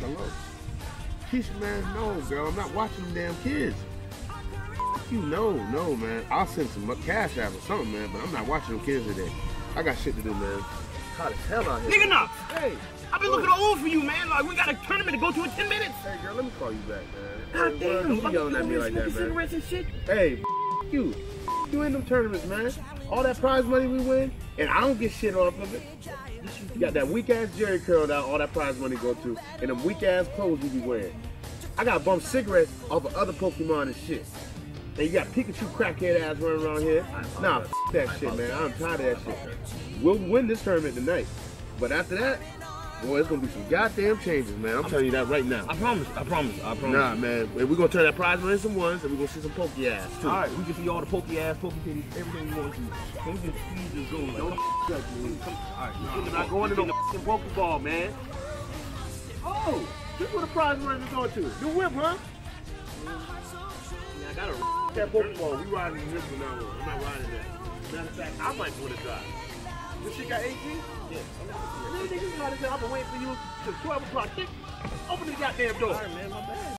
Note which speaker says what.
Speaker 1: Hello. Keisha, man, no, girl, I'm not watching them damn kids. You know, no, man. I'll send some cash out or something, man, but I'm not watching them kids today. I got shit to do, man. Hot as hell out here.
Speaker 2: KniggaKnocks!
Speaker 1: Hey!
Speaker 2: I've been looking all over for you, man. Like, we got a tournament to go to in 10 minutes.
Speaker 1: Hey, girl, let me call you back, man.
Speaker 2: God damn.
Speaker 1: Don't be yelling at me like that, man.
Speaker 2: Cigarettes and shit.
Speaker 1: Hey, you. You in them tournaments, man. All that prize money we win, and I don't get shit off of it. You got that weak-ass Jerry curl that all that prize money go to, and them weak-ass clothes you be wearing. I got bummed cigarettes off of other Pokemon and shit. And you got Pikachu crackhead ass running around here. Nah, f that shit, man. I'm tired of that shit. We'll win this tournament tonight. But after that, boy, it's gonna be some goddamn changes, man. I'm telling you that right now.
Speaker 2: I promise.
Speaker 1: Nah, man. We're gonna turn that prize money into some ones, and we're gonna see some pokey ass, too.
Speaker 2: Alright, we can see all the pokey ass, pokey titties, everything we want to see. Don't just go like,
Speaker 1: Don't touch me.
Speaker 2: Alright,
Speaker 1: We're not going to no f***ing Pokeball, man. Oh, this is what the prize money is going to. New whip, huh?
Speaker 2: I got a
Speaker 1: That Pokeball, we riding this one now. I'm not riding that. Matter of fact, I might want to drive. This shit got 18?
Speaker 2: Yeah.
Speaker 1: Man, niggas got it. I've been waiting for you till 12 o'clock. Open the goddamn door.
Speaker 2: Alright, man, my bad.